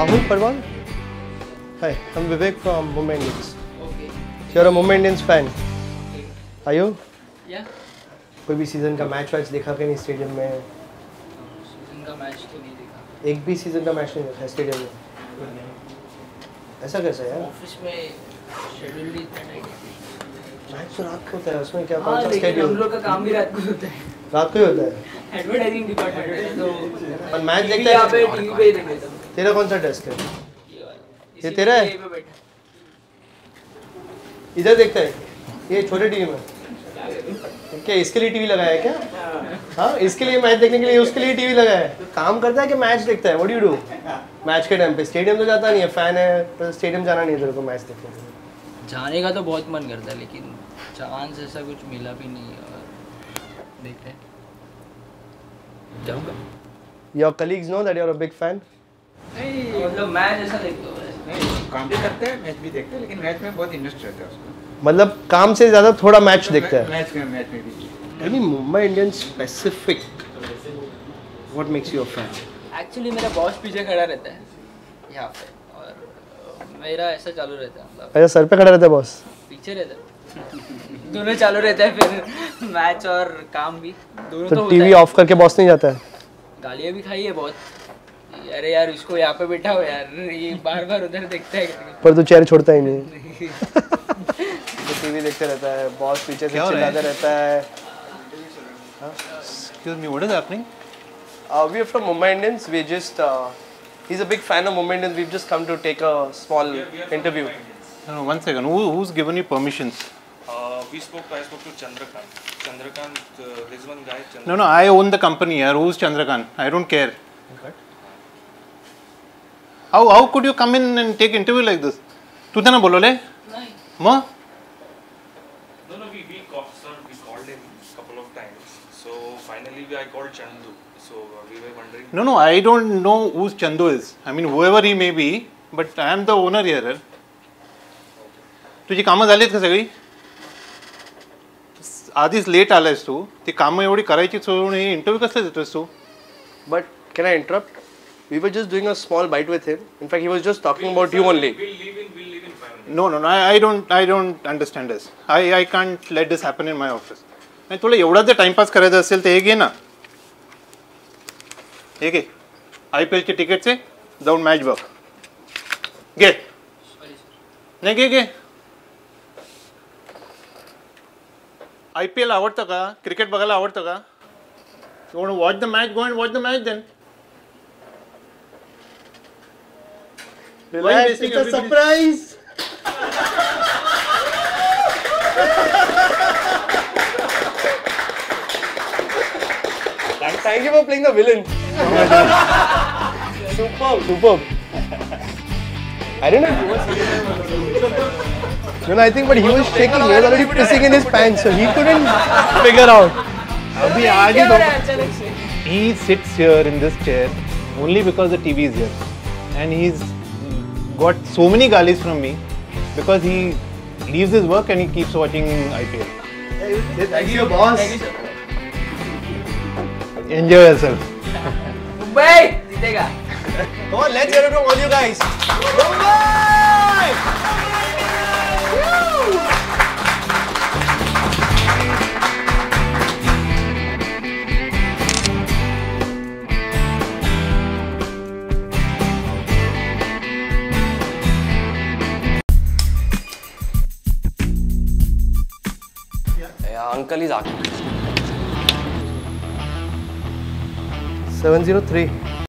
Rahul Parwal? Hi, I'm Vivek from Mumbai Indians. Okay. You're a Mumbai Indians fan. Okay. Are you? Yeah. कोई भी season का match वैच देखा कि नहीं stadium में? सीजन का मैच तो नहीं देखा. एक भी सीजन का मैच नहीं देखा स्टेडियम में. ऐसा कैसे यार? ऑफिस में शेड्यूल भी इतना टाइट है. मैच तो रात को होता है, उसमें क्या हाँ, कौन सा लेकिन हम स्केड्यूल? लोग का काम भी रात को होता है. रात को ही होता है. एडवर्टाइजिंग डिपार्टमेंट है तो. और मैच देखता यहाँ है? पे टीवी पे ही देख लेता हूँ. तेरा कौन सा डेस्क है? ये वाला. ये तेरा है? यहीं पे बैठा. इधर देखता है? ये छोटे टीवी में? क्या इसके लिए टीवी लगाया है क्या? हाँ, इसके लिए मैच देखने के लिए उसके लिए टीवी लगाया है. काम करता है कि मैच देखता है? What do you do? Match के टाइम पे स्टेडियम तो जाता नहीं है, फैन है तो स्टेडियम जाना नहीं है तेरे को मैच देखने के लिए. जाने का तो बहुत मन करता है लेकिन चांस ऐसा कुछ मिला भी नहीं और देखते हैं. जाऊँगा. Your colleagues know that you're a big fan? नहीं मतलब मैच ऐसा देखते हो. नहीं, काम भी करते हैं, मैच भी देखते हैं, लेकिन मैच में बहुत इंटरेस्ट रहता है उसको. मतलब काम से ज़्यादा थोड़ा मैच देखता है. मैच में भी. Tell me Mumbai Indians specific. What makes you a fan? Actually मेरा बॉस पीछे खड़ा रहता है यहाँ पे और मेरा ऐसा चालू रहता है मतलब अच्छा, सर पे खड़ा रहता है बॉस. पीछे रहता है. दोनों चालू रहता है फिर मैच और काम भी दोनों तो तो होता टीवी है. ऑफ करके बॉस नहीं जाता है? गालियाँ भी खाई है बहुत. अरे यार इसको यहाँ पे बैठा हो यार, ये बार बार उधर देखता है. पर तू चेयर छोड़ता ही नहीं. तो टीवी देखते रहता है, बॉस पीछे से चिल्लाता रहता है. Excuse me, what is happening? We are from Mumbai Indians. We just he's a big fan of Mumbai Indians. We've just come to take a small interview. No, one second. Who's given you permissions? I spoke to Chandrakant. Chandrakant, there's one guy. No, I own the company here. Who's Chandrakant? I don't care. Okay. How could you come in and take interview like this? तू था ना बोलो ले? नहीं. माँ? No, we called him a couple of times. So finally I called Chandu. So we were wondering. No, I don't know who's Chandu is. I mean, whoever he may be, but I am the owner here. तुझी कामं झालीत का सगळी? आधीच late आलायस तू. ती कामं एवढी करायची सोडून हे इंटरव्ह्यू कसले देतोस तू? But can I interrupt? We were just doing a small bite with him. In fact, he was just talking about you only. We'll leave in 5 minutes. No, I don't understand this. I can't let this happen in my office. नाही तुला एवढा जर timepass करायचा असेल तर हे घे ना. हे घे. IPL चे तिकीटचे जाऊन मॅच बघ. घे. नाही घे. IPL आवडतं का? क्रिकेट बघायला आवडतं का? You want to watch the match? Go and watch the match then. Relax, it's a surprise. Thank you for playing the villain. Superb. I don't know if he was. No, I think, but he was shaking. He was already pissing in his pants, so he couldn't figure out. अभी आज ही तो he sits here in this chair only because the TV is here, and he's got so many galis from me because he leaves his work and he keeps watching IPL. Thank you, boss. Enjoy yourself. Mumbai जीतेगा. Come on, let's hear it from all you guys. Mumbai! Yeah, uncle is asking. 703.